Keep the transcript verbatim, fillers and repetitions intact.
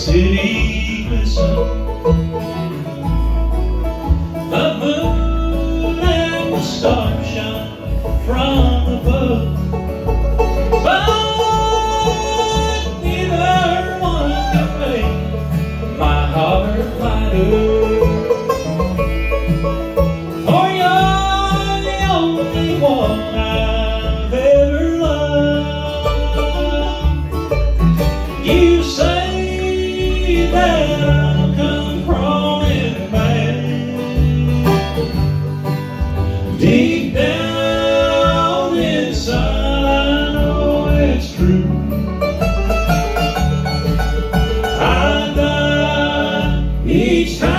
city glisten, the moon and the stars shine from above, but neither one can make my heart light up. For you're the only one I've ever loved. You say that I'll come crawling back. Deep down inside I know it's true. I die each time